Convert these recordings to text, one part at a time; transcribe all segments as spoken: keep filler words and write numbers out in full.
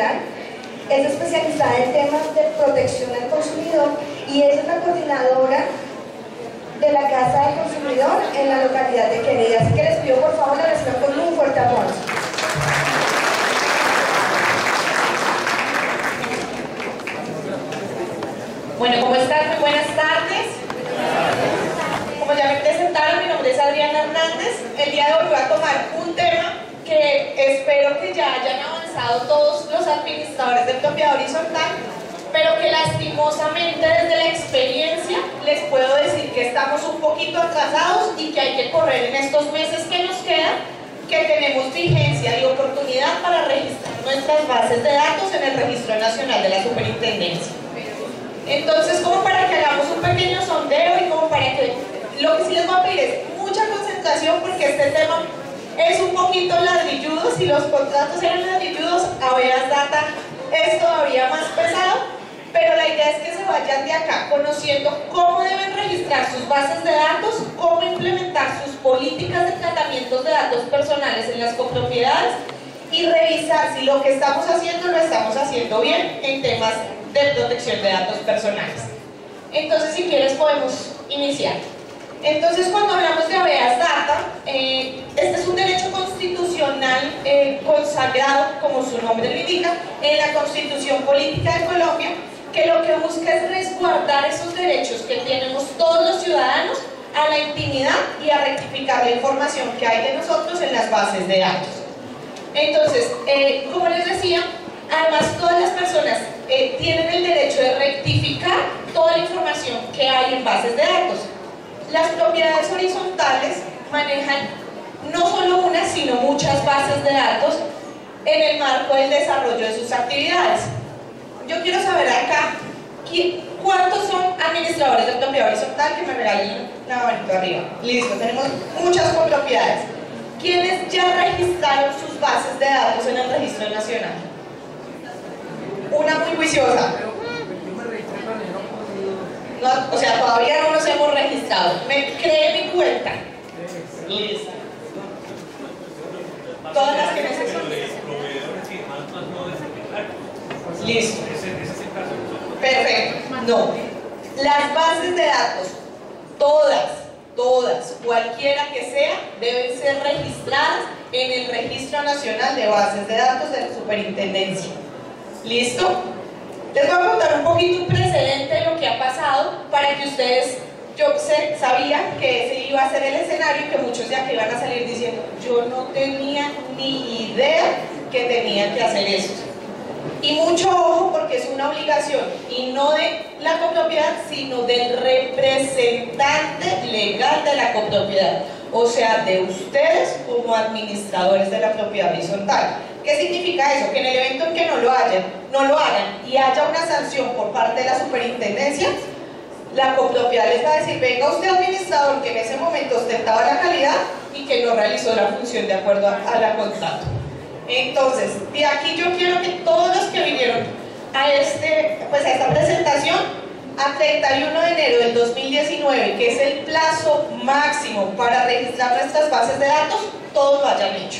Nacional, es especializada en temas de protección al consumidor y es la coordinadora de la Casa del Consumidor en la localidad de Querida. Así que les pido por favor la reciban con un fuerte aplauso. Bueno, ¿cómo están? Muy buenas tardes. Como ya me presentaron, mi nombre es Adriana Hernández. El día de hoy voy a tomar un tema que espero que ya hayan avanzado todos los administradores de propiedad horizontal, pero que lastimosamente desde la experiencia les puedo decir que estamos un poquito atrasados y que hay que correr en estos meses que nos quedan, que tenemos vigencia y oportunidad para registrar nuestras bases de datos en el Registro Nacional de la Superintendencia. Entonces, como para que hagamos un pequeño sondeo y como para que lo que sí les voy a pedir es mucha concentración, porque este tema es un poquito ladrilludo. Si los contratos eran ladrilludos, Aveas Data es todavía más pesado, pero la idea es que se vayan de acá conociendo cómo deben registrar sus bases de datos, cómo implementar sus políticas de tratamientos de datos personales en las copropiedades y revisar si lo que estamos haciendo lo estamos haciendo bien en temas de protección de datos personales. Entonces, si quieres podemos iniciar. Entonces, cuando hablamos de Aveas Data, eh, este es un derecho constitucional eh, consagrado, como su nombre lo indica, en la Constitución Política de Colombia, que lo que busca es resguardar esos derechos que tenemos todos los ciudadanos a la intimidad y a rectificar la información que hay de nosotros en las bases de datos. Entonces, eh, como les decía, además todas las personas eh, tienen el derecho de rectificar toda la información que hay en bases de datos. Las propiedades horizontales manejan no solo una, sino muchas bases de datos en el marco del desarrollo de sus actividades. Yo quiero saber acá, ¿cuántos son administradores de propiedad horizontal? Que me regalen la manito arriba. Listo, tenemos muchas copropiedades. ¿Quiénes ya registraron sus bases de datos en el Registro Nacional? Una muy juiciosa. No, o sea, todavía no nos hemos registrado. ¿Me cree mi cuenta? Listo. Todas las que necesito. Listo. Perfecto. No. Las bases de datos, todas, todas, cualquiera que sea, deben ser registradas en el Registro Nacional de Bases de Datos de la Superintendencia. ¿Listo? Les voy a contar un poquito un precedente de lo que ha pasado para que ustedes, yo sé, sabía que ese iba a ser el escenario y que muchos de aquí iban a salir diciendo, yo no tenía ni idea que tenía que hacer eso. Y mucho ojo, porque es una obligación, y no de la copropiedad, sino del representante legal de la copropiedad, o sea, de ustedes como administradores de la propiedad horizontal. ¿Qué significa eso? Que en el evento en que no lo hayan, no lo hagan y haya una sanción por parte de la superintendencia, la copropiedad les va a decir, venga usted administrador que en ese momento ostentaba la calidad y que no realizó la función de acuerdo a, a la contrato. Entonces, de aquí yo quiero que todos los que vinieron a, este, pues a esta presentación, a treinta y uno de enero del dos mil diecinueve, que es el plazo máximo para registrar nuestras bases de datos, todos lo hayan hecho.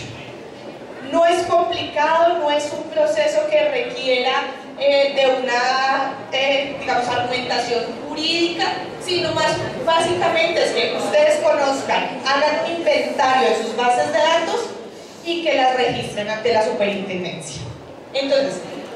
No es complicado, no es un proceso que requiera eh, de una, eh, digamos, argumentación jurídica, sino más básicamente es que ustedes conozcan, hagan un inventario de sus bases de datos y que las registren ante la superintendencia. Entonces,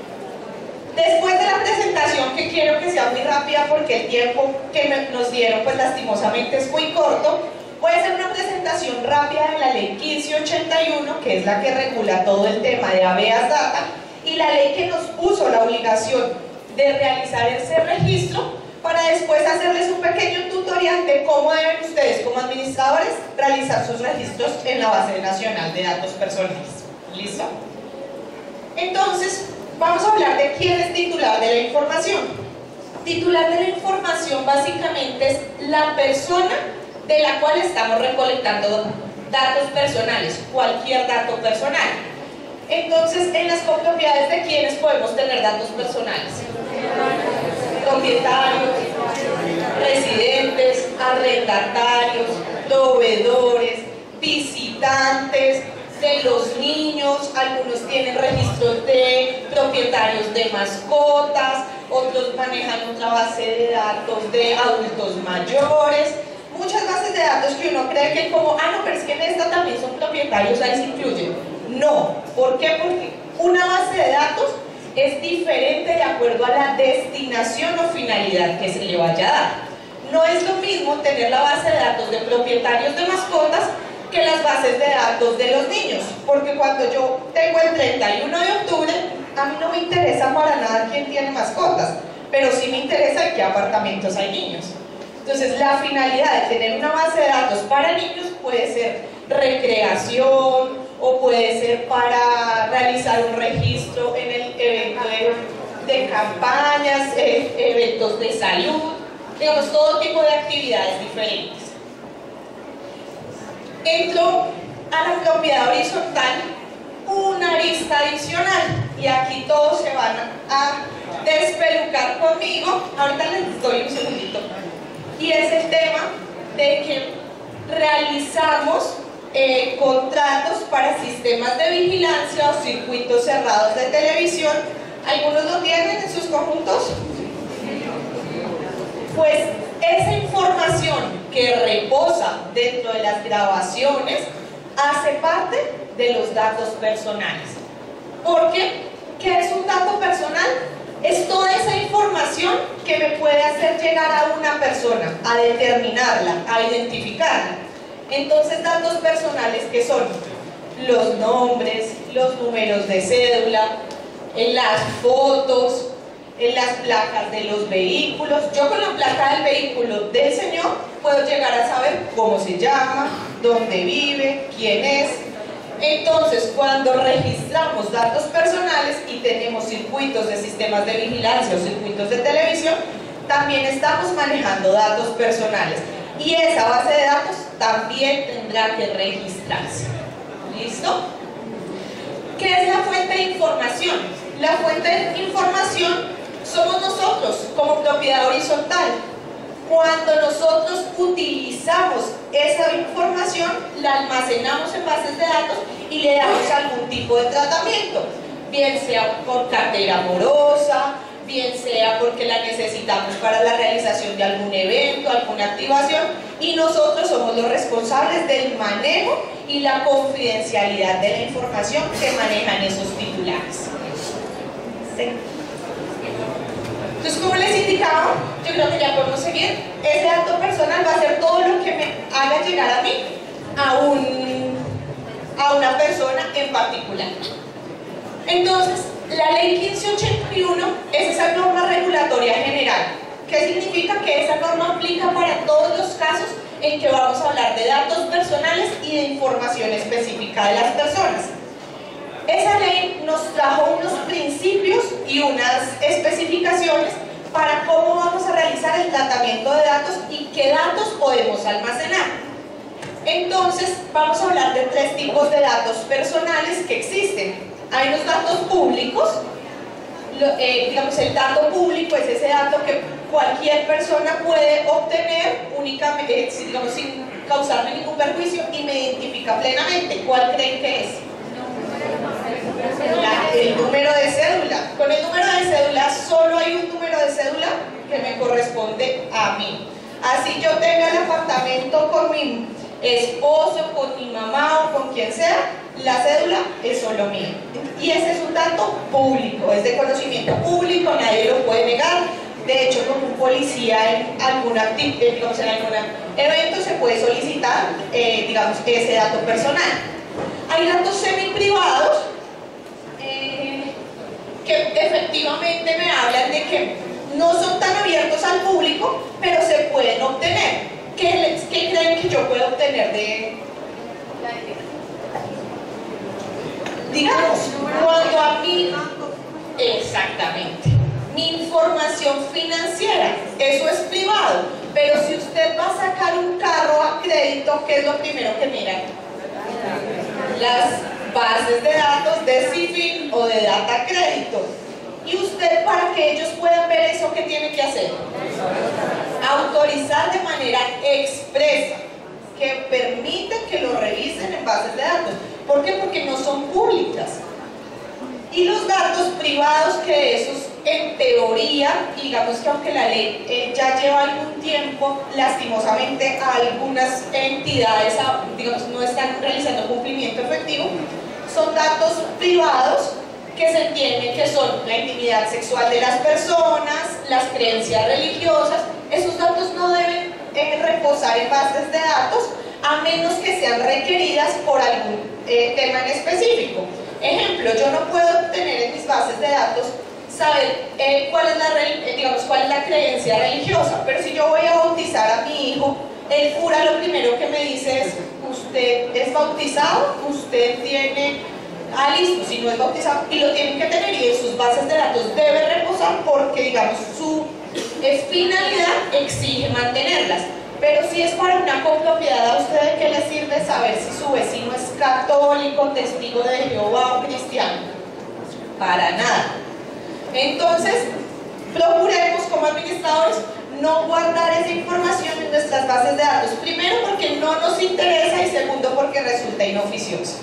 después de la presentación, que quiero que sea muy rápida porque el tiempo que me, nos dieron pues lastimosamente es muy corto, voy a hacer una presentación rápida de la ley quince ochenta y uno, que es la que regula todo el tema de Aveas Data, y la ley que nos puso la obligación de realizar ese registro, para después hacerles un pequeño tutorial de cómo deben ustedes como administradores realizar sus registros en la Base Nacional de Datos Personales. ¿Listo? Entonces, vamos a hablar de quién es titular de la información. Titular de la información básicamente es la persona de la cual estamos recolectando datos personales, cualquier dato personal. Entonces, en las copropiedades, ¿de quiénes podemos tener datos personales? Propietarios, residentes, arrendatarios, proveedores, visitantes, de los niños, algunos tienen registros de propiedad propietarios de mascotas, otros manejan otra base de datos de adultos mayores, muchas bases de datos que uno cree que como, ah no, pero es que en esta también son propietarios, ahí se incluyen. No, ¿por qué? Porque una base de datos es diferente de acuerdo a la destinación o finalidad que se le vaya a dar. No es lo mismo tener la base de datos de propietarios de mascotas que las bases de datos de los niños, porque cuando yo tengo el treinta y uno de octubre, a mí no me interesa para nada quién tiene mascotas, pero sí me interesa en qué apartamentos hay niños. Entonces, la finalidad de tener una base de datos para niños puede ser recreación, o puede ser para realizar un registro en el evento de, de campañas, eh, eventos de salud, digamos, todo tipo de actividades diferentes. Entro a la propiedad horizontal una arista adicional, y aquí todos se van a despelucar conmigo, ahorita les doy un segundito, y es el tema de que realizamos Eh, contratos para sistemas de vigilancia o circuitos cerrados de televisión. ¿Algunos lo tienen en sus conjuntos? Pues esa información que reposa dentro de las grabaciones hace parte de los datos personales. ¿Por qué? ¿Qué es un dato personal? Es toda esa información que me puede hacer llegar a una persona, a determinarla, a identificarla. Entonces, datos personales que son los nombres, los números de cédula, en las fotos, en las placas de los vehículos. Yo con la placa del vehículo del señor puedo llegar a saber cómo se llama, dónde vive, quién es. Entonces, cuando registramos datos personales y tenemos circuitos de sistemas de vigilancia o circuitos de televisión, también estamos manejando datos personales. Y esa base de datos también tendrá que registrarse. ¿Listo? ¿Qué es la fuente de información? La fuente de información somos nosotros como propiedad horizontal. Cuando nosotros utilizamos esa información, la almacenamos en bases de datos y le damos algún tipo de tratamiento, bien sea por cartera morosa, bien sea porque la necesitamos para la realización de algún evento, alguna activación, y nosotros somos los responsables del manejo y la confidencialidad de la información que manejan esos titulares. ¿Sí? Entonces, como les indicaba, yo creo que ya podemos seguir. Ese dato personal va a ser todo lo que me haga llegar a mí, a, un, a una persona en particular. Entonces, la ley quince ochenta y uno es esa norma regulatoria general. ¿Qué significa? Que esa norma aplica para todos los casos en que vamos a hablar de datos personales y de información específica de las personas. Esa ley nos trajo unos principios y unas especificaciones para cómo vamos a realizar el tratamiento de datos y qué datos podemos almacenar. Entonces, vamos a hablar de tres tipos de datos personales que existen. Hay los datos públicos, lo, eh, digamos, el dato público es ese dato que cualquier persona puede obtener únicamente, eh, digamos, sin causarme ningún perjuicio y me identifica plenamente. ¿Cuál creen que es? La, el número de cédula. Con el número de cédula solo hay un número de cédula que me corresponde a mí. Así yo tenga el apartamento con mi esposo, con mi mamá o con quien sea, la cédula es solo mía. Y ese es un dato público, es de conocimiento público, nadie lo puede negar. De hecho, con un policía en algún digamos, en algún evento se puede solicitar, eh, digamos, ese dato personal. Hay datos semi-privados eh, que efectivamente me hablan de que no son tan abiertos al público, pero se pueden obtener. ¿Qué, qué creen que yo puedo obtener de...? Digamos, cuando a mí... Exactamente. Mi información financiera, eso es privado, pero si usted va a sacar un carro a crédito, ¿qué es lo primero que mira? Las bases de datos de Cifin o de Data Crédito. Y usted, para que ellos puedan ver eso, ¿qué tiene que hacer? Autorizar de manera expresa, que permite que lo revisen en bases de datos. ¿Por qué? Porque no son públicas. Y los datos privados, que esos en teoría, digamos que aunque la ley eh, ya lleva algún tiempo, lastimosamente algunas entidades digamos, no están realizando cumplimiento efectivo, son datos privados que se entienden que son la intimidad sexual de las personas, las creencias religiosas. Esos datos no deben eh, reposar en bases de datos a menos que sean requeridas por algún eh, tema en específico. Ejemplo, yo no puedo tener en mis bases de datos saber eh, cuál, es la, eh, digamos, cuál es la creencia religiosa, pero si yo voy a bautizar a mi hijo, el cura lo primero que me dice es: usted es bautizado, usted tiene, ah listo, si no es bautizado, y lo tienen que tener, y en sus bases de datos debe reposar porque digamos su eh, finalidad exige mantenerlas. Pero si es para una copropiedad, ¿a usted de qué le sirve saber si su vecino es católico, testigo de Jehová o cristiano? Para nada. Entonces, procuremos como administradores no guardar esa información en nuestras bases de datos. Primero, porque no nos interesa, y segundo, porque resulta inoficiosa.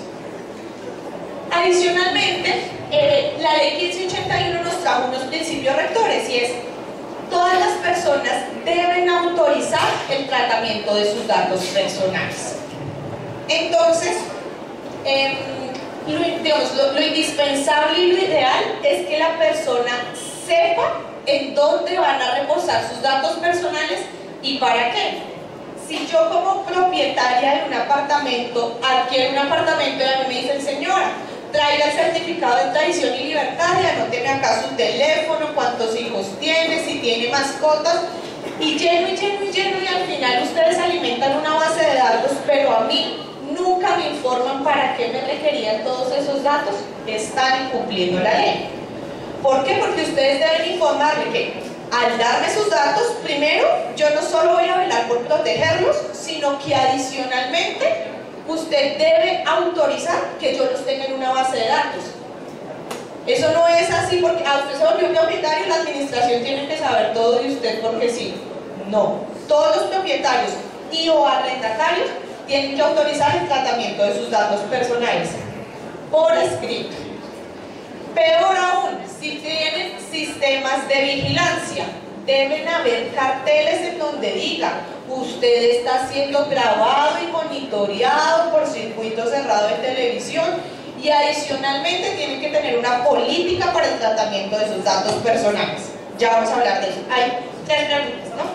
Adicionalmente, eh, la ley quince ochenta y uno nos trajo unos principios rectores, y es: todas las personas deben autorizar el tratamiento de sus datos personales. Entonces, eh, lo, digamos, lo, lo indispensable y lo ideal es que la persona sepa en dónde van a reposar sus datos personales y para qué. Si yo como propietaria de un apartamento adquiero un apartamento y a mí me dicen: señora, traiga el certificado de tradición y libertad y anóteme acá su teléfono, cuántos hijos tiene, si tiene mascotas, y lleno y lleno y lleno, y al final ustedes alimentan una base de datos, pero a mí nunca me informan para qué me requerían todos esos datos, están incumpliendo la ley. ¿Por qué? Porque ustedes deben informarme que al darme sus datos, primero, yo no solo voy a velar por protegerlos, sino que adicionalmente usted debe autorizar que yo los tenga en una base de datos. Eso no es así porque a usted se volvió propietario y la administración tiene que saber todo de usted porque sí. No. Todos los propietarios y o arrendatarios tienen que autorizar el tratamiento de sus datos personales por escrito. Peor aún, si tienen sistemas de vigilancia, deben haber carteles en donde diga: usted está siendo grabado y monitoreado por circuito cerrado de televisión, y adicionalmente tienen que tener una política para el tratamiento de sus datos personales. Ya vamos a hablar de eso. Hay tres preguntas, ¿no?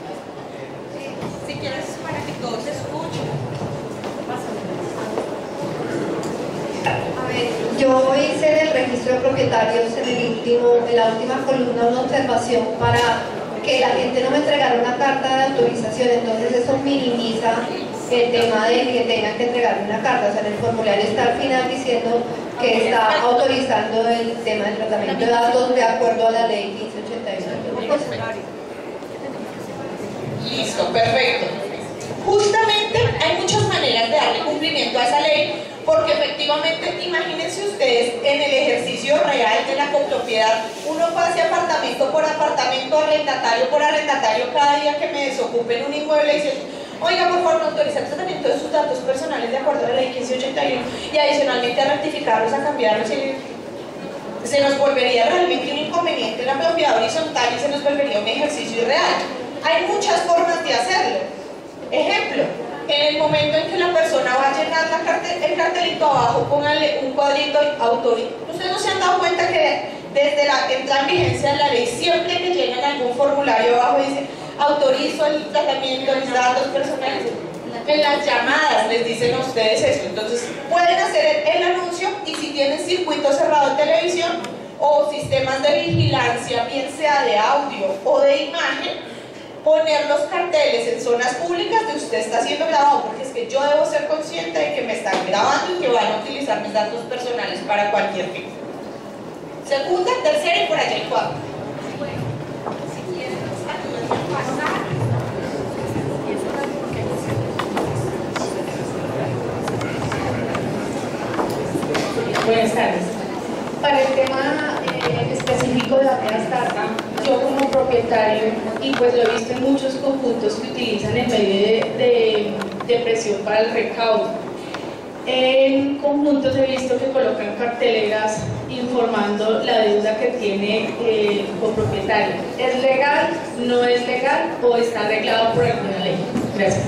Si quieres, para que todos escuchen. A ver, yo hice del registro de propietarios en, el último, en la última columna una observación para que la gente no me entregara una carta de autorización, entonces eso minimiza el tema de que tengan que entregarme una carta. O sea, en el formulario está al final diciendo que está autorizando el tema del tratamiento de datos de acuerdo a la ley quince ochenta y uno. Listo, perfecto. Justamente hay muchas maneras de darle cumplimiento a esa ley, porque efectivamente, imagínense ustedes en el ejercicio real de la copropiedad, uno pase apartamento por apartamento, arrendatario por arrendatario, cada día que me desocupen un inmueble y dice: oiga, por favor, no autoriza el tratamiento de sus datos personales de acuerdo a la ley quince ochenta y uno, y adicionalmente a rectificarlos, a cambiarlos, y se nos volvería realmente un inconveniente en la propiedad horizontal y se nos volvería un ejercicio irreal. Hay muchas formas de hacerlo. Ejemplo, en el momento en que la persona va a llenar la cartel, el cartelito abajo, pónganle un cuadrito autorizo. Ustedes no se han dado cuenta que desde la entrada en vigencia de la ley, siempre que llenan algún formulario abajo dice: autorizo el tratamiento de mis datos personales. En las llamadas les dicen a ustedes eso. Entonces pueden hacer el, el anuncio, y si tienen circuito cerrado de televisión o sistemas de vigilancia, bien sea de audio o de imagen, poner los carteles en zonas públicas de usted está siendo grabado, porque es que yo debo ser consciente de que me están grabando y que van a utilizar mis datos personales para cualquier fin. Segunda, tercera y por allá el cuarto. Si quieren, pasar. Buenas tardes. Para el tema eh, específico de la startup, yo como propietario, y pues lo he visto en muchos conjuntos que utilizan el medio de, de, de presión para el recaudo, en conjuntos he visto que colocan carteleras informando la deuda que tiene el copropietario. ¿Es legal, no es legal o está arreglado por alguna ley? Gracias.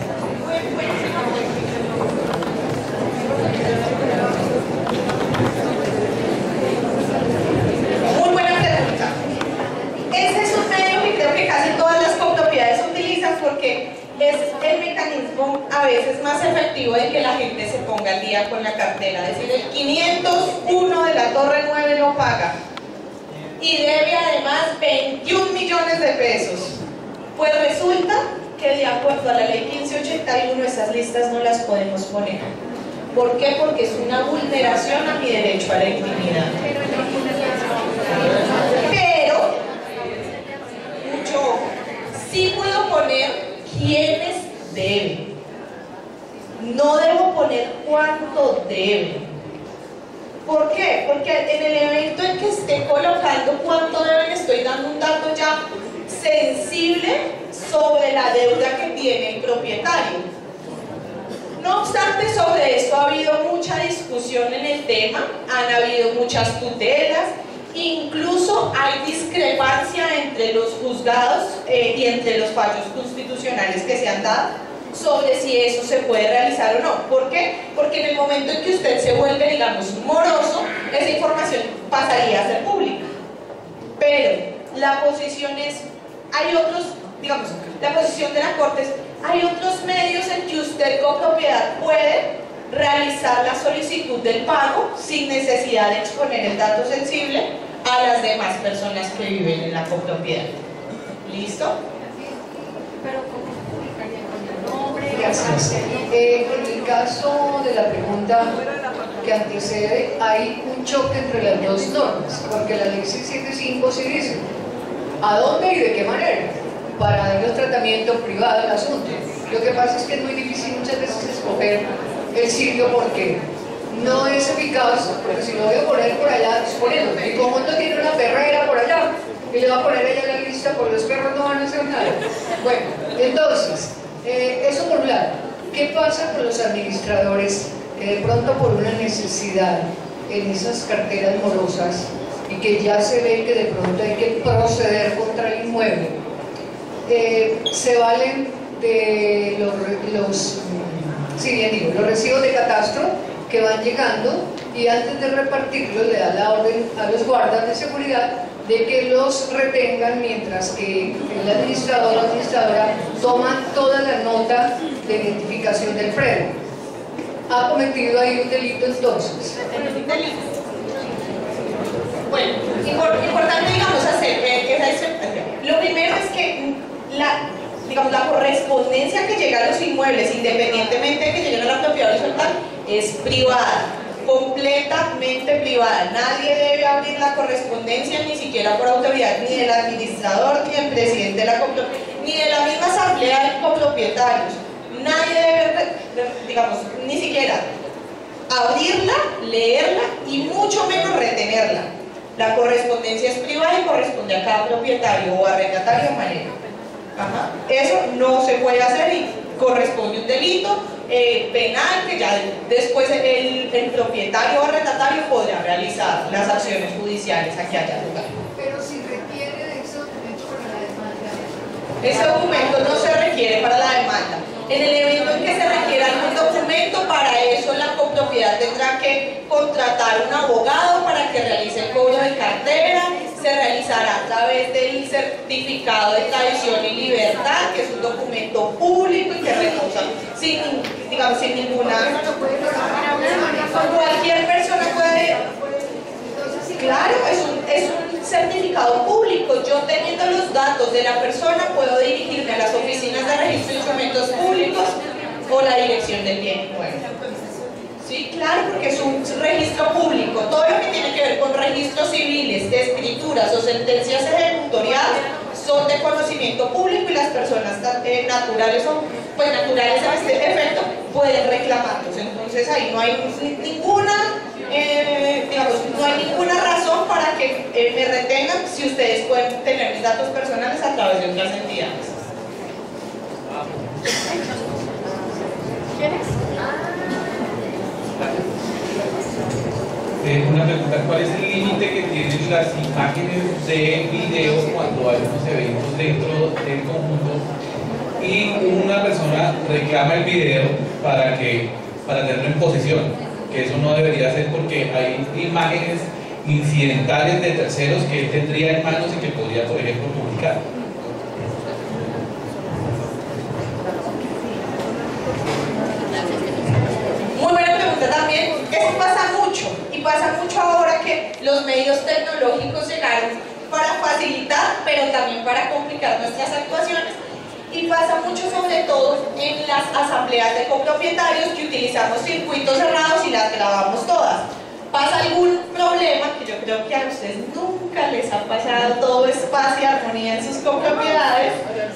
Muy buena pregunta. Ese es un medio que creo que casi todas las copropiedades utilizan porque es el mecanismo a veces más efectivo de que la gente se ponga al día con la cartera. Es decir, el quinientos uno de la Torre nueve lo paga y debe además veintiún millones de pesos. Pues resulta que de acuerdo a la ley quince ochenta y uno esas listas no las podemos poner. ¿Por qué? Porque es una vulneración a mi derecho a la intimidad. Pero, mucho ojo, sí puedo poner quiénes deben. No debo poner cuánto deben. ¿Por qué? Porque en el evento en que esté colocando cuánto deben, estoy dando un dato ya sensible sobre la deuda que tiene el propietario. No obstante, sobre esto ha habido mucha discusión en el tema, han habido muchas tutelas, incluso hay discrepancia entre los juzgados eh, y entre los fallos constitucionales que se han dado sobre si eso se puede realizar o no. ¿Por qué? Porque en el momento en que usted se vuelve, digamos, moroso, esa información pasaría a ser pública. Pero la posición es, hay otros, digamos, la posición de la Corte es, hay otros medios en que usted con propiedad puede realizar la solicitud del pago sin necesidad de exponer el dato sensible a las demás personas que viven en la copropiedad. ¿Listo? Pero ¿cómo publicaría con el nombre? Gracias. Eh, en el caso de la pregunta que antecede, hay un choque entre las dos normas, porque la ley seiscientos setenta y cinco sí dice ¿a dónde y de qué manera? Para darle un tratamiento privado al asunto. Lo que pasa es que es muy difícil muchas veces escoger el sitio porque no es eficaz, porque si lo voy a poner por allá, suponiendo, mi conjunto tiene una perrera por allá y le va a poner allá la lista porque los perros no van a hacer nada. Bueno, entonces, eh, eso por un lado. ¿Qué pasa con los administradores que de pronto por una necesidad en esas carteras morosas y que ya se ve que de pronto hay que proceder contra el inmueble? Eh, se valen de los, los, sí, bien digo, los recibos de catastro que van llegando y antes de repartirlos le da la orden a los guardas de seguridad de que los retengan mientras que el administrador o administradora toma toda la nota de identificación del predio. ¿Ha cometido ahí un delito entonces? Un delito. Bueno, importante, digamos, hacer eh, esa, lo primero es que la, digamos, la correspondencia que llega a los inmuebles, independientemente de que lleguen a la propiedad horizontal, es privada, completamente privada. Nadie debe abrir la correspondencia, ni siquiera por autoridad, ni del administrador, ni del presidente de la copropiedad, ni de la misma asamblea de copropietarios. Nadie debe, digamos, ni siquiera abrirla, leerla y mucho menos retenerla. La correspondencia es privada y corresponde a cada propietario o arrendatario o manera. Ajá. Eso no se puede hacer y corresponde un delito eh, penal que ya después el, el propietario o arrendatario podrá realizar las acciones judiciales a que haya lugar. Pero si requiere de ese documento para la demanda. Ese documento no se requiere para la demanda. En el evento en que se requiera algún documento, para eso la copropiedad tendrá que contratar un abogado para que realice el cobro de cartera. Se realizará a través del certificado de tradición y libertad, que es un documento público y que reposa sin, digamos, sin ninguna... Cualquier persona puede... Claro, es un, es un certificado público. Yo teniendo los datos de la persona puedo dirigirme a las oficinas de registro de instrumentos públicos o la dirección del bien inmueble. Sí, claro, porque es un registro público. Todo lo que tiene que ver con registros civiles, de escrituras o sentencias ejecutoriadas son de conocimiento público y las personas eh, naturales o pues naturales a este efecto pueden reclamarlos. Entonces ahí no hay ninguna eh, digamos, no hay ninguna razón para que eh, me retengan si ustedes pueden tener mis datos personales a través de otras entidades. Eh, una pregunta, ¿cuál es el límite que tienen las imágenes de video cuando hay unos eventos dentro del conjunto y una persona reclama el video para, que, para tenerlo en posesión? Que eso no debería ser porque hay imágenes incidentales de terceros que él tendría en manos y que podría, por ejemplo, publicar. Muy buena pregunta también. Esto pasa mucho, y pasa mucho ahora que los medios tecnológicos llegaron para facilitar, pero también para complicar nuestras actuaciones. Y pasa mucho sobre todo en las asambleas de copropietarios que utilizamos circuitos cerrados y las grabamos todas. Pasa algún problema, que yo creo que a ustedes nunca les ha pasado, todo es paz y armonía en sus copropiedades,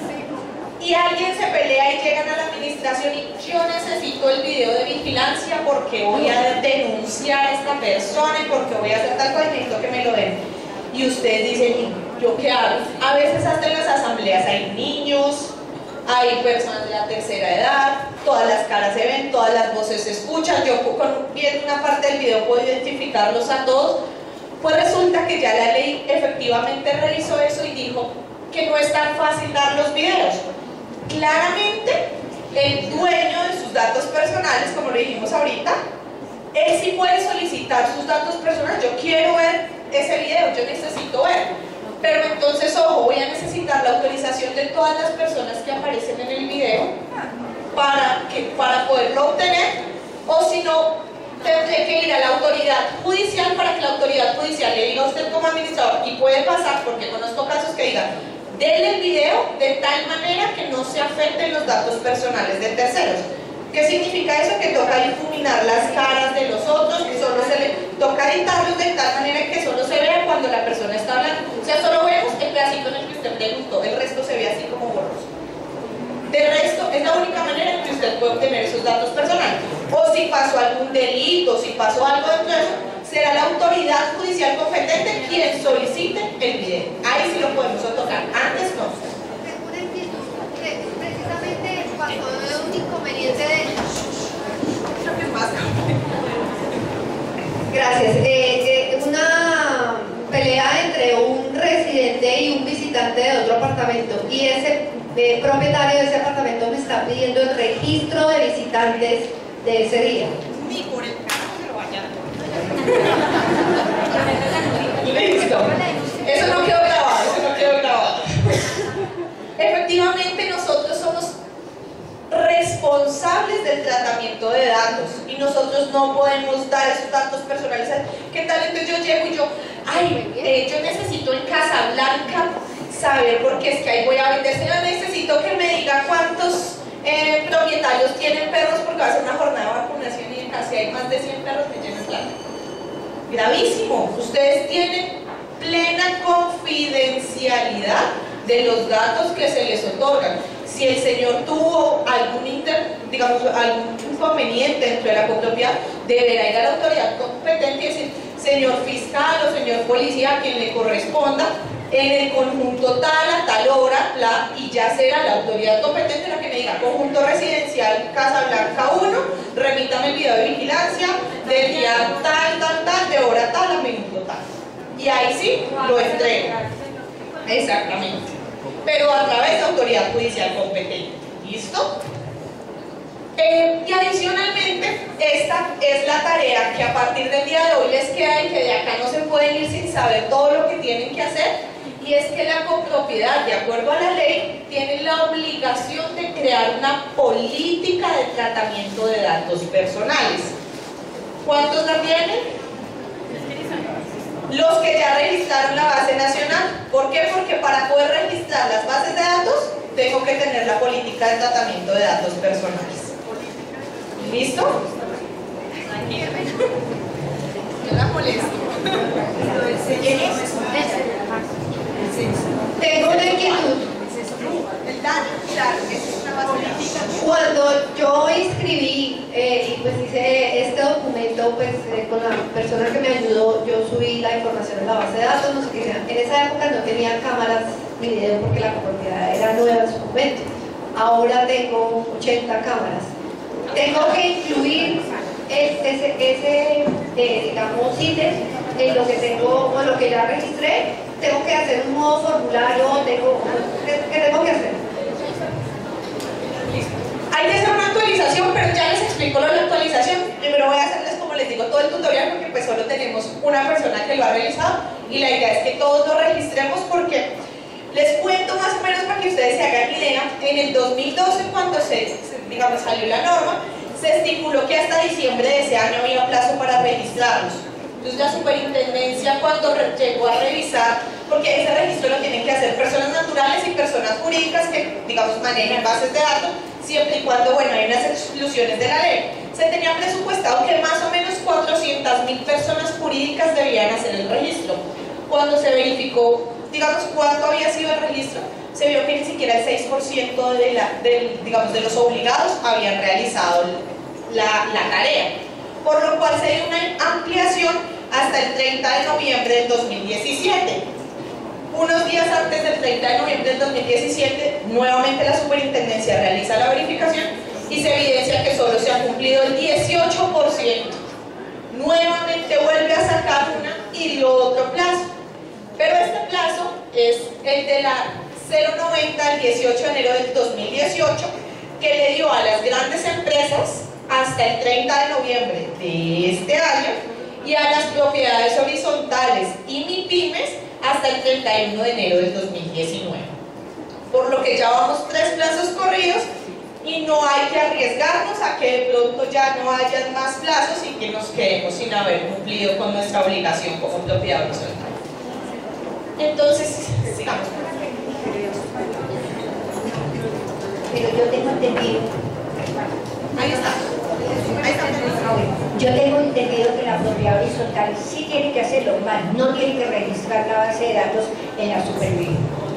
y alguien se pelea y llegan a la administración y yo necesito el video de vigilancia porque voy a denunciar a esta persona y porque voy a hacer tal cosa y necesito que me lo den. Y ustedes dicen, ¿y yo qué hago? A veces hasta en las asambleas hay niños, hay personas de la tercera edad, todas las caras se ven, todas las voces se escuchan, yo con, viendo una parte del video puedo identificarlos a todos. Pues resulta que ya la ley efectivamente revisó eso y dijo que no es tan fácil dar los videos. Claramente, el dueño de sus datos personales, como lo dijimos ahorita, él sí puede solicitar sus datos personales. Yo quiero ver ese video, yo necesito ver. Pero entonces, ojo, voy a necesitar la autorización de todas las personas que aparecen en el video para, que, para poderlo obtener, o si no, tendré que ir a la autoridad judicial para que la autoridad judicial le diga a usted como administrador, y puede pasar, porque conozco casos que digan, denle el video de tal manera que no se afecten los datos personales de terceros. ¿Qué significa eso? Que toca difuminar las caras de los otros, que solo se le toca editarlos de tal manera que solo se vea cuando la persona está hablando. O sea, solo vemos el pedacito en el que usted preguntó, el resto se ve así como borroso. De resto, es la única manera en que usted puede obtener esos datos personales. O si pasó algún delito, si pasó algo dentro de eso, será la autoridad judicial competente quien solicite el video. Ahí sí lo podemos otorgar, antes no. Según entiendo, que precisamente cuando veo un inconveniente de... Gracias. Eh, eh, una pelea entre un residente y un visitante de otro apartamento, y ese eh, propietario de ese apartamento me está pidiendo el registro de visitantes de ese día. Ni por el carro se lo vayan. Listo. Eso no quedó grabado, eso no quedó grabado. Efectivamente, nosotros somos responsables del tratamiento de datos y nosotros no podemos dar esos datos personales. ¿Qué tal? Entonces yo llego y yo, ay, eh, yo necesito en Casablanca saber, porque es que ahí voy a vender, señor, necesito que me diga cuántos eh, propietarios tienen perros porque va a ser una jornada de vacunación y en casi hay más de cien perros que llenan plata. Gravísimo. Ustedes tienen plena confidencialidad de los datos que se les otorgan. Si el señor tuvo algún, inter, digamos, algún inconveniente dentro de la copropiedad, deberá ir a la autoridad competente y decir, señor fiscal o señor policía, a quien le corresponda, en el conjunto tal, a tal hora, bla, y ya será la autoridad competente la que me diga, conjunto residencial Casablanca uno, remítame el video de vigilancia del día tal, tal, tal, de hora tal a minuto tal. Y ahí sí, lo entrego. Exactamente. Pero a través de autoridad judicial competente. ¿Listo? Eh, y adicionalmente, esta es la tarea que a partir del día de hoy les queda y que de acá no se pueden ir sin saber todo lo que tienen que hacer, y es que la copropiedad, de acuerdo a la ley, tiene la obligación de crear una política de tratamiento de datos personales. ¿Cuántos la tienen? Los que ya registraron la base nacional. ¿Por qué? Porque para poder registrar las bases de datos tengo que tener la política de tratamiento de datos personales. ¿Listo? Yo la molesto. Tengo una inquietud. El dato, claro, es una base de Cuando yo inscribí eh, y pues hice este documento, pues eh, con la persona que me ayudó, yo subí la información en la base de datos, no sé qué sea. En esa época no tenía cámaras ni video porque la copropiedad era nueva en su momento. Ahora tengo ochenta cámaras. Tengo que incluir es- ese, ese eh, digamos, I T E S en lo que tengo, o lo que ya registré, tengo que hacer un nuevo formulario, tengo, ¿qué, qué tengo que hacer? Hay que hacer una actualización, pero ya les explico lo de la actualización. Primero voy a hacerles, como les digo, todo el tutorial porque pues solo tenemos una persona que lo ha realizado y la idea es que todos lo registremos porque les cuento más o menos para que ustedes se hagan idea. En el dos mil doce, cuando se, digamos, salió la norma, se estipuló que hasta diciembre de ese año había plazo para registrarlos. Entonces la superintendencia, cuando llegó a revisar, porque ese registro lo tienen que hacer personas naturales y personas jurídicas que, digamos, manejen bases de datos, siempre y cuando, bueno, hay unas exclusiones de la ley. Se tenía presupuestado que más o menos cuatrocientas mil personas jurídicas debían hacer el registro. Cuando se verificó, digamos, cuánto había sido el registro, se vio que ni siquiera el seis por ciento de, la, de, digamos, de los obligados habían realizado la, la tarea. Por lo cual se dio una ampliación hasta el treinta de noviembre del dos mil diecisiete. Unos días antes del treinta de noviembre del dos mil diecisiete, nuevamente la superintendencia realiza la verificación y se evidencia que solo se ha cumplido el dieciocho por ciento. Nuevamente vuelve a sacar una y dio otro plazo. Pero este plazo es el de la cero noventa del dieciocho de enero del dos mil dieciocho, que le dio a las grandes empresas hasta el treinta de noviembre de este año y a las propiedades horizontales y MIPYMES hasta el treinta y uno de enero del dos mil diecinueve. Por lo que ya vamos tres plazos corridos y no hay que arriesgarnos a que de pronto ya no haya más plazos y que nos quedemos sin haber cumplido con nuestra obligación como propiedad horizontal. Entonces, sigamos. Pero yo tengo entendido, Ahí está. Ahí está. yo tengo entendido que la propiedad horizontal sí tiene que hacerlo, más no tiene que registrar la base de datos en la supervisión.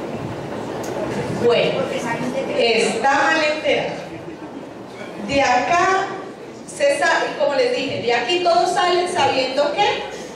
Bueno, está mal enterado. De acá se sabe, como les dije, de aquí todos salen sabiendo que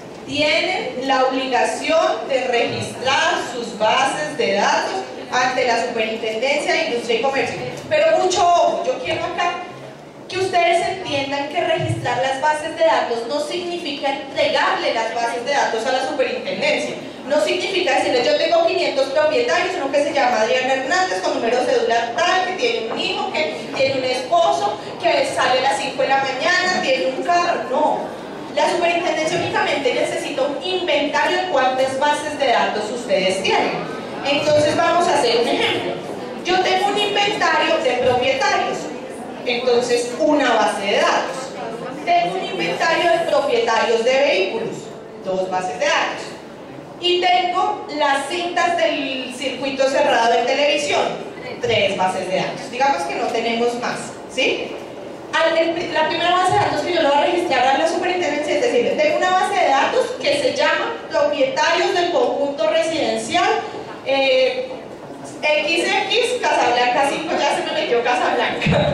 tienen la obligación de registrar sus bases de datos ante la Superintendencia de Industria y Comercio. Pero mucho ojo, yo quiero acá que ustedes entiendan que registrar las bases de datos no significa entregarle las bases de datos a la superintendencia. No significa decirle, yo tengo quinientos propietarios, uno que se llama Adriana Hernández, con número celular tal, que tiene un hijo, que tiene un esposo, que sale a las cinco de la mañana, tiene un carro. No. La superintendencia únicamente necesita un inventario de cuántas bases de datos ustedes tienen. Entonces vamos a hacer un ejemplo. Yo tengo un inventario de propietarios. Entonces, una base de datos. Tengo un inventario de propietarios de vehículos, dos bases de datos. Y tengo las cintas del circuito cerrado de televisión, tres bases de datos. Digamos que no tenemos más, ¿sí? Al, el, la primera base de datos que yo lo voy a registrar a la superintendencia es decir, tengo una base de datos que se llama propietarios del conjunto residencial eh, equis equis Casablanca cinco, ya se me metió Casablanca.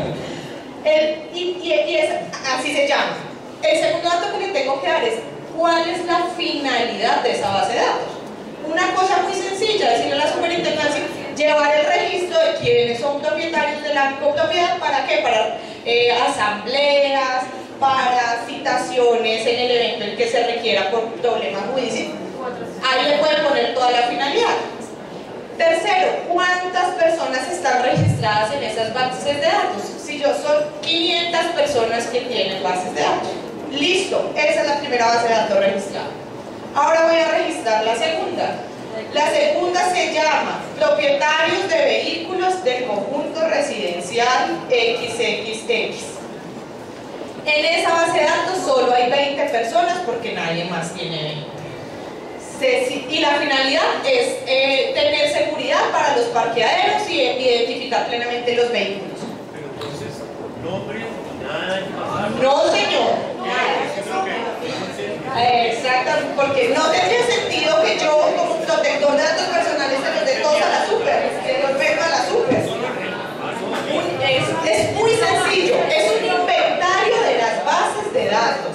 El, y, y, y es, así se llama. El segundo dato que le tengo que dar es cuál es la finalidad de esa base de datos. Una cosa muy sencilla, decirle a la superintendencia, llevar el registro de quienes son propietarios de la copropiedad. ¿Para qué? Para eh, asambleas, para citaciones en el evento en que se requiera por problema judicial. Ahí le pueden poner toda la finalidad. Tercero, ¿cuántas personas están registradas en esas bases de datos? Si yo son quinientas personas que tienen bases de datos. Listo, esa es la primera base de datos registrada. Ahora voy a registrar la segunda. La segunda se llama propietarios de vehículos del conjunto residencial equis equis equis. En esa base de datos solo hay veinte personas porque nadie más tiene veinte. Y la finalidad es eh, tener seguridad para los parqueaderos y identificar plenamente los vehículos. Pero entonces, nombre, nada, no, señor. Exacto, porque no tendría sentido que yo, como protector de datos personales, se los dé todos a la super, que los venga a la super. Es, es muy sencillo, es un inventario de las bases de datos.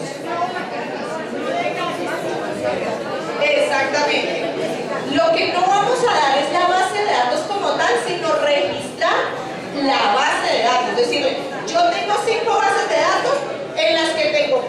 Exactamente. Lo que no vamos a dar es la base de datos como tal, sino registrar la base de datos. Es decir, yo tengo cinco bases de datos en las que tengo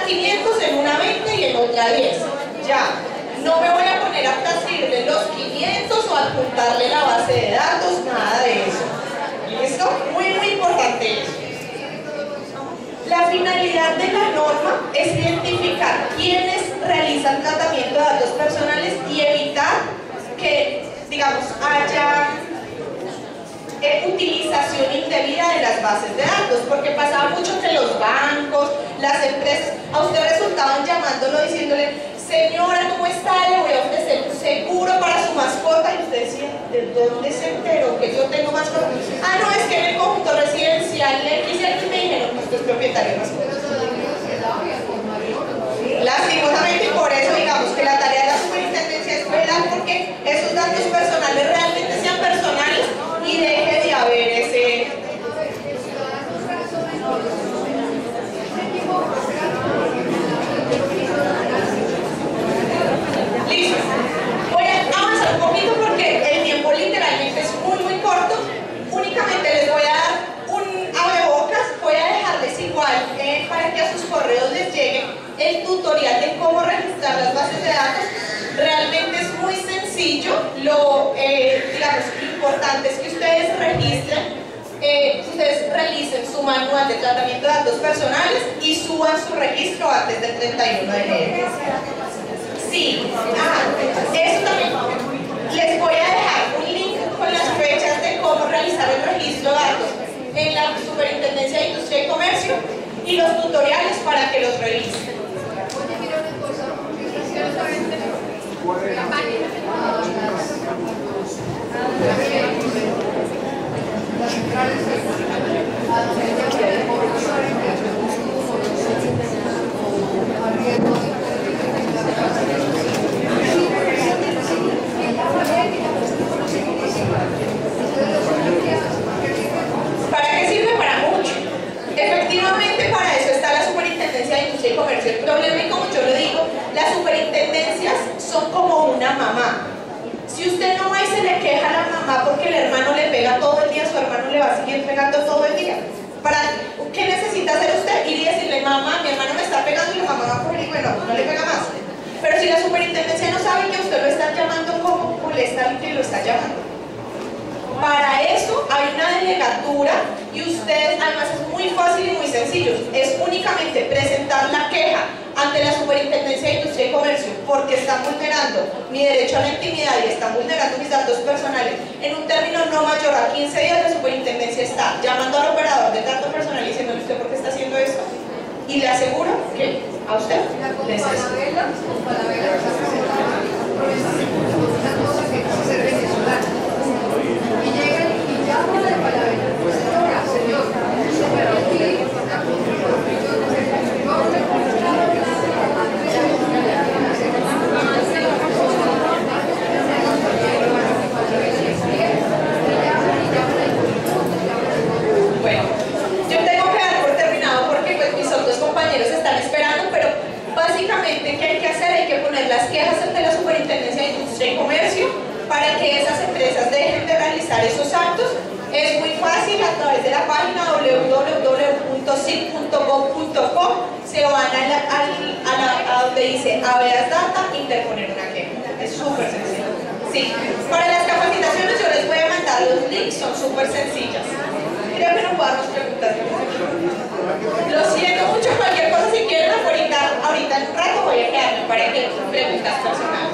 quinientos, en una veinte y en otra diez. Ya, no me voy a poner a transcribirle los quinientos o a apuntarle la base de datos, nada de eso. ¿Listo? Muy, muy importante eso. La finalidad de la norma es identificar quiénes realizan tratamiento de datos personales y evitar que, digamos, haya eh, utilización indebida de las bases de datos, porque pasaba mucho que los bancos, las empresas, a usted resultaban llamándolo diciéndole: señora, ¿cómo está? Le voy a ofrecer un seguro para su mascota. Y usted decía: ¿de dónde se enteró que yo tengo mascota? Ah, no, es que en el conjunto residencial X y aquí me dijeron que usted es propietario de mascota. Lastimosamente, y por eso digamos que la tarea de la superintendencia es velar porque esos datos personales realmente sean personales y deje de haber ese... Listo. Voy a avanzar un poquito porque el tiempo literalmente es muy muy corto. Únicamente les voy a dar un abrebocas. Voy a dejarles igual eh, para que a sus correos les llegue el tutorial de cómo registrar las bases de datos. Realmente es muy sencillo. Lo eh, digamos, importante es que ustedes registren, eh, ustedes realicen su manual de tratamiento de datos personales y suban su registro antes del treinta y uno de enero. Sí, ah, eso también. Les voy a dejar un link con las fechas de cómo realizar el registro de datos en la Superintendencia de Industria y Comercio y los tutoriales para que los revisen. Oye, mira una cosa, desgraciadamente, la página, las centrales a donde ya podemos usar el arriesgo de ¿Para qué sirve? Para mucho. Efectivamente, para eso está la Superintendencia de Industria y Comercio. El problema, y como yo lo digo, las superintendencias son como una mamá. Si usted no va y se le queja a la mamá porque el hermano le pega todo el día, su hermano le va a seguir pegando todo el día. ¿Para qué necesita hacer usted? Ir y decirle: mamá, mi hermano me está pegando, y la mamá va a coger y bueno, no le pega más. Pero si la superintendencia no sabe que usted lo está llamando, ¿cómo molesta al que lo está llamando? Para eso hay una delegatura y ustedes, además es muy fácil y muy sencillo, es únicamente presentar la queja ante la Superintendencia de Industria y Comercio porque están vulnerando mi derecho a la intimidad y están vulnerando mis datos personales en un término no mayor a quince días. La Superintendencia está llamando al operador del dato personal y diciéndole: ¿usted por qué está haciendo esto? Y le aseguro que a usted le es eso. una cosa que dice ser venezolana y llegan y llaman de Falabella: señora, señor, pero aquí bueno, yo tengo que dar por terminado porque pues mis otros compañeros están esperando, pero básicamente, ¿qué hay que hacer? Hay que poner las quejas ante la Superintendencia de Industria y Comercio para que esas empresas dejen de realizar esos actos. Es muy fácil, a través de la página doble u doble u doble u punto s i c punto gov punto co se van a, la, a, la, a donde dice habeas data, interponer una queja. Es súper sencillo. Sí, para las capacitaciones yo les voy a mandar los links, son súper sencillas. Creo que no puedo dar más preguntas. Lo siento mucho, cualquier cosa si quieren ahorita, ahorita en un rato voy a quedarme para que preguntas personales.